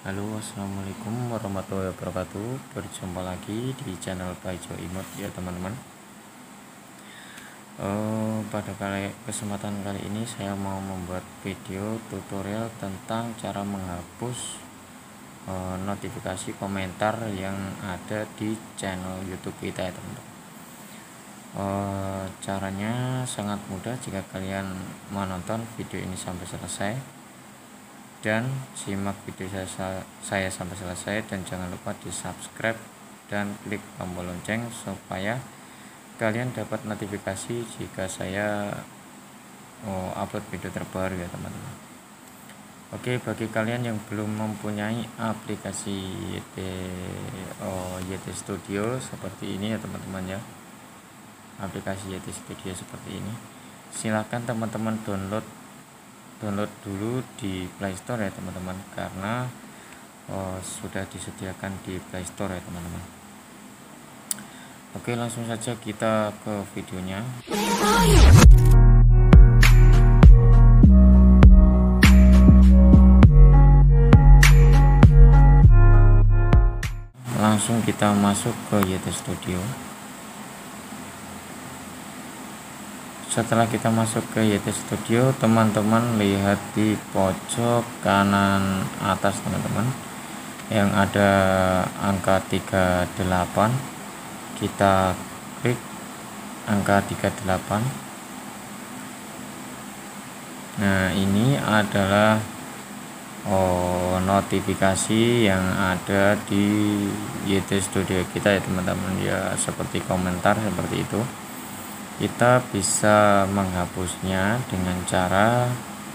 Halo, assalamualaikum warahmatullahi wabarakatuh. Berjumpa lagi di channel Paijo Imut ya teman-teman. Pada kesempatan kali ini saya mau membuat video tutorial tentang cara menghapus notifikasi komentar yang ada di channel YouTube kita ya teman-teman. Caranya sangat mudah jika kalian menonton video ini sampai selesai dan simak video saya sampai selesai, dan jangan lupa di subscribe dan klik tombol lonceng supaya kalian dapat notifikasi jika saya upload video terbaru ya teman-teman. Oke, bagi kalian yang belum mempunyai aplikasi YT Studio seperti ini ya teman-teman ya, aplikasi YT Studio seperti ini, silahkan teman-teman download dulu di Play Store ya teman-teman, karena sudah disediakan di Play Store ya teman-teman. Oke, langsung saja kita ke videonya. Langsung kita masuk ke YT Studio. Setelah kita masuk ke YT Studio, teman-teman lihat di pojok kanan atas teman-teman yang ada angka 38. Kita klik angka 38. Nah, ini adalah notifikasi yang ada di YT Studio kita ya teman-teman ya, seperti komentar seperti itu. Kita bisa menghapusnya dengan cara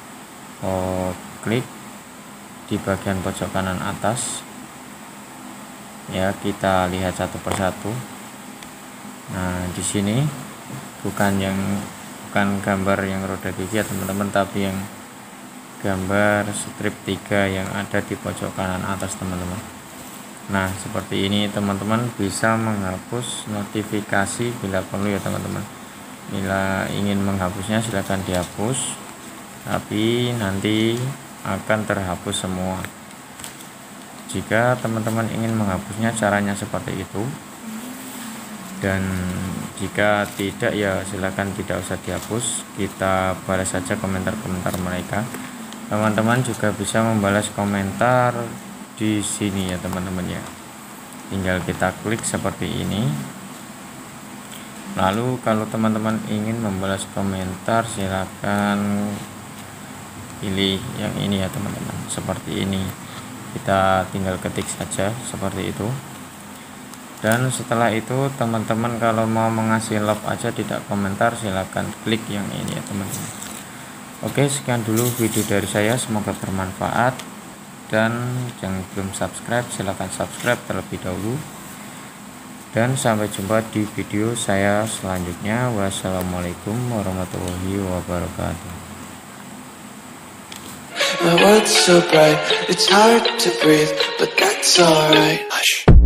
klik di bagian pojok kanan atas ya, kita lihat satu persatu. Nah, di sini bukan gambar yang roda gigi ya teman-teman, tapi yang gambar strip 3 yang ada di pojok kanan atas teman-teman. Nah, seperti ini teman-teman bisa menghapus notifikasi bila perlu ya teman-teman. Bila ingin menghapusnya silahkan dihapus, tapi nanti akan terhapus semua. Jika teman-teman ingin menghapusnya, caranya seperti itu. Dan jika tidak ya silahkan tidak usah dihapus, kita balas saja komentar-komentar mereka. Teman-teman juga bisa membalas komentar di sini ya teman-teman ya. Tinggal kita klik seperti ini. Lalu kalau teman-teman ingin membalas komentar, silakan pilih yang ini ya teman-teman, seperti ini. Kita tinggal ketik saja seperti itu. Dan setelah itu teman-teman kalau mau mengasih love aja tidak komentar, silakan klik yang ini ya teman-teman. Oke, sekian dulu video dari saya, semoga bermanfaat. Dan yang belum subscribe silahkan subscribe terlebih dahulu. Dan sampai jumpa di video saya selanjutnya. Wassalamualaikum warahmatullahi wabarakatuh. My world's so bright, it's hard to breathe, but that's alright. Hush.